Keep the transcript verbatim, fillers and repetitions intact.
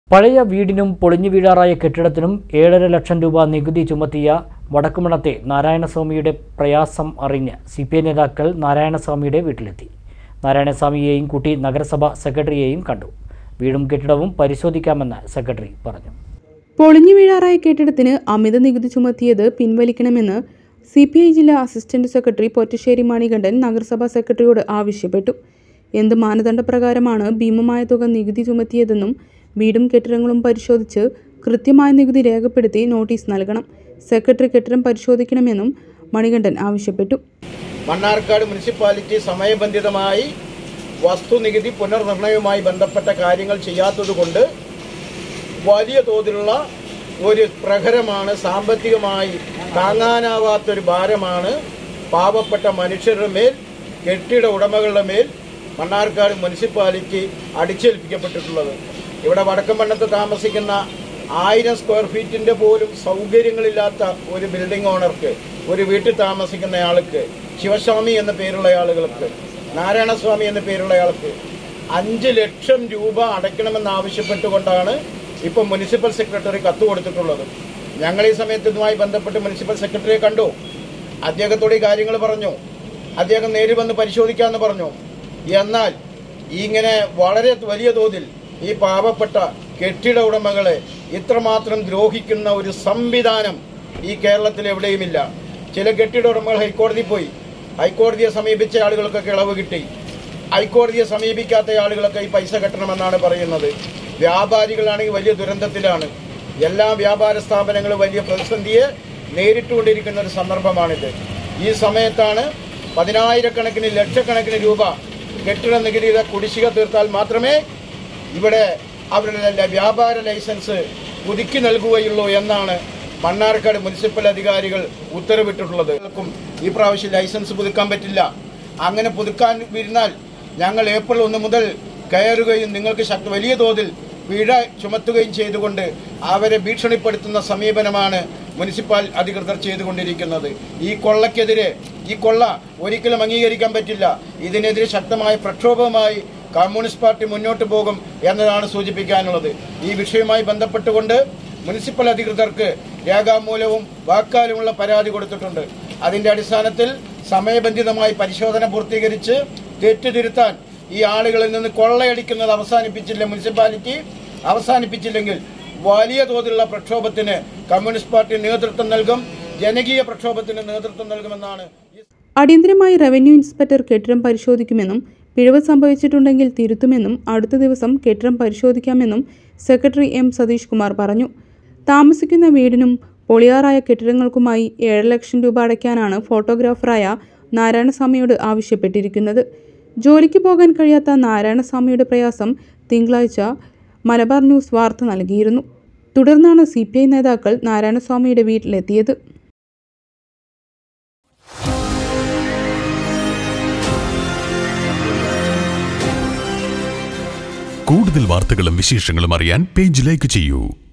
പഴയ വീടിനും പൊളിഞ്ഞു വീഴാറായ കെട്ടിടത്തിനും ഏഴര ലക്ഷം രൂപ നികുതി ചുമത്തിയ വടക്കുമണ്ണത്തെ നാരായണസ്വാമിയുടെ പ്രയാസം അറിഞ്ഞ് സി പി ഐ നേതാക്കൾ നാരായണസ്വാമിയുടെ വീട്ടിലെത്തി. നാരായണസ്വാമിയെയും കൂട്ടി നഗരസഭ സെക്രട്ടറിയെയും കണ്ടു. വീടും കെട്ടിടവും പരിശോധിക്കാമെന്ന് സെക്രട്ടറി പറഞ്ഞു. പൊളിഞ്ഞു വീഴാറായ കെട്ടിടത്തിന് അമിത നികുതി ചുമത്തിയത് പിൻവലിക്കണമെന്ന് സി പി ഐ ജില്ലാ അസിസ്റ്റന്റ് സെക്രട്ടറി പൊറ്റശ്ശേരി മണികണ്ഠൻ നഗരസഭാ സെക്രട്ടറിയോട് ആവശ്യപ്പെട്ടു. എന്ത് മാനദണ്ഡപ്രകാരമാണ് ഭീമമായ തുക നികുതി ചുമത്തിയതെന്നും വീടും കെട്ടിടങ്ങളും പരിശോധിച്ച് കൃത്യമായ നികുതി രേഖപ്പെടുത്തി നോട്ടീസ് നൽകണം. സെക്രട്ടറി കെട്ടിടം പരിശോധിക്കണമെന്നും മണികണ്ഠൻ ആവശ്യപ്പെട്ടു. മണ്ണാർക്കാട് മുനിസിപ്പാലിറ്റി സമയബന്ധിതമായി വസ്തുനികുതി പുനർനിർണയവുമായി ബന്ധപ്പെട്ട കാര്യങ്ങൾ ചെയ്യാത്തതുകൊണ്ട് വലിയ തോതിലുള്ള ഒരു പ്രഹരമാണ്, സാമ്പത്തികമായി താങ്ങാനാവാത്തൊരു ഭാരമാണ് പാവപ്പെട്ട മനുഷ്യരുടെ മേൽ, കെട്ടിട ഉടമകളുടെ മേൽ മണ്ണാർക്കാട് മുനിസിപ്പാലിറ്റി അടിച്ചേൽപ്പിക്കപ്പെട്ടിട്ടുള്ളത്. ഇവിടെ വടക്കമ്പണ്ണത്ത് താമസിക്കുന്ന ആയിരം സ്ക്വയർ ഫീറ്റിൻ്റെ പോലും സൗകര്യങ്ങളില്ലാത്ത ഒരു ബിൽഡിംഗ് ഓണർക്ക്, ഒരു വീട്ടിൽ താമസിക്കുന്ന ആൾക്ക്, ശിവസ്വാമി എന്ന പേരുള്ള ആളുകൾക്ക്, നാരായണസ്വാമി എന്ന പേരുള്ള ആൾക്ക് അഞ്ച് ലക്ഷം രൂപ അടയ്ക്കണമെന്നാവശ്യപ്പെട്ടുകൊണ്ടാണ് ഇപ്പം മുനിസിപ്പൽ സെക്രട്ടറി കത്ത് കൊടുത്തിട്ടുള്ളത്. ഞങ്ങൾ ഈ സമയത്ത് ഇതുമായി ബന്ധപ്പെട്ട് മുനിസിപ്പൽ സെക്രട്ടറിയെ കണ്ടു. അദ്ദേഹത്തോട് ഈ കാര്യങ്ങൾ പറഞ്ഞു. അദ്ദേഹം നേരിൽ വന്ന് പരിശോധിക്കാമെന്ന് പറഞ്ഞു. എന്നാൽ ഇങ്ങനെ വളരെ വലിയ തോതിൽ ഈ പാവപ്പെട്ട കെട്ടിട ഉടമകളെ ഇത്രമാത്രം ദ്രോഹിക്കുന്ന ഒരു സംവിധാനം ഈ കേരളത്തിൽ എവിടെയുമില്ല. ചില കെട്ടിട ഉടമകൾ ഹൈക്കോടതി പോയി. ഹൈക്കോടതിയെ സമീപിച്ച ആളുകൾക്കൊക്കെ ഇളവ് കിട്ടി. ഹൈക്കോടതിയെ സമീപിക്കാത്ത ആളുകളൊക്കെ ഈ പൈസ കെട്ടണമെന്നാണ് പറയുന്നത്. വ്യാപാരികളാണെങ്കിൽ വലിയ ദുരന്തത്തിലാണ്. എല്ലാ വ്യാപാര സ്ഥാപനങ്ങളും വലിയ പ്രതിസന്ധിയെ നേരിട്ടുകൊണ്ടിരിക്കുന്ന ഒരു സന്ദർഭമാണിത്. ഈ സമയത്താണ് പതിനായിരക്കണക്കിന് ലക്ഷക്കണക്കിന് രൂപ കെട്ടിട നികുതിയുടെ കുടിശ്ശിക തീർത്താൽ മാത്രമേ ഇവിടെ അവരുടെ വ്യാപാര ലൈസൻസ് പുതുക്കി നൽകുകയുള്ളൂ എന്നാണ് മണ്ണാർക്കാട് മുനിസിപ്പൽ അധികാരികൾ ഉത്തരവിട്ടിട്ടുള്ളത്. ഈ പ്രാവശ്യം ലൈസൻസ് പുതുക്കാൻ പറ്റില്ല. അങ്ങനെ പുതുക്കാൻ ഇരുന്നാൽ ഞങ്ങൾ ഏപ്രിൽ ഒന്ന് മുതൽ കയറുകയും നിങ്ങൾക്ക് ശക്തി വലിയ തോതിൽ പിഴ ചുമത്തുകയും ചെയ്തുകൊണ്ട് അവരെ ഭീഷണിപ്പെടുത്തുന്ന സമീപനമാണ് മുനിസിപ്പൽ അധികൃതർ ചെയ്തുകൊണ്ടിരിക്കുന്നത്. ഈ കൊള്ളയ്ക്കെതിരെ, ഈ കൊള്ള ഒരിക്കലും അംഗീകരിക്കാൻ പറ്റില്ല. ഇതിനെതിരെ ശക്തമായ പ്രക്ഷോഭവുമായി കമ്മ്യൂണിസ്റ്റ് പാർട്ടി മുന്നോട്ട് പോകും എന്നതാണ് സൂചിപ്പിക്കാനുള്ളത്. ഈ വിഷയവുമായി ബന്ധപ്പെട്ടുകൊണ്ട് മുനിസിപ്പൽ അധികൃതർക്ക് രേഖാമൂലവും വാക്കാലുമുള്ള പരാതി കൊടുത്തിട്ടുണ്ട്. അതിന്റെ അടിസ്ഥാനത്തിൽ സമയബന്ധിതമായി പരിശോധന പൂർത്തീകരിച്ച് തെറ്റ് തിരുത്താൻ ഈ ആളുകളിൽ നിന്ന് കൊള്ളയടിക്കുന്നത് അവസാനിപ്പിച്ചില്ല മുനിസിപ്പാലിറ്റി അവസാനിപ്പിച്ചില്ലെങ്കിൽ വലിയ തോതിലുള്ള പ്രക്ഷോഭത്തിന് കമ്മ്യൂണിസ്റ്റ് പാർട്ടി നേതൃത്വം നൽകും. ജനകീയ പ്രക്ഷോഭത്തിന് നേതൃത്വം നൽകുമെന്നാണ്. അടിയന്തരമായി റവന്യൂ ഇൻസ്പെക്ടർ കെട്ടിടം പരിശോധിക്കുമെന്നും പിഴവ് സംഭവിച്ചിട്ടുണ്ടെങ്കിൽ തിരുത്തുമെന്നും അടുത്ത ദിവസം കെട്ടിടം പരിശോധിക്കാമെന്നും സെക്രട്ടറി എം സതീഷ് കുമാർ പറഞ്ഞു. താമസിക്കുന്ന വീടിനും പൊളിയാറായ കെട്ടിടങ്ങൾക്കുമായി ഏഴര ലക്ഷം രൂപ അടയ്ക്കാനാണ് ഫോട്ടോഗ്രാഫറായ നാരായണസ്വാമിയോട് ആവശ്യപ്പെട്ടിരിക്കുന്നത്. ജോലിക്ക് പോകാൻ കഴിയാത്ത നാരായണസ്വാമിയുടെ പ്രയാസം തിങ്കളാഴ്ച മലബാർ ന്യൂസ് വാർത്ത നൽകിയിരുന്നു. തുടർന്നാണ് സി പി ഐ നേതാക്കൾ നാരായണസ്വാമിയുടെ വീട്ടിലെത്തിയത്. കൂടുതൽ വാർത്തകളും വിശേഷങ്ങളും അറിയാൻ പേജ് ലൈക്ക് ചെയ്യൂ.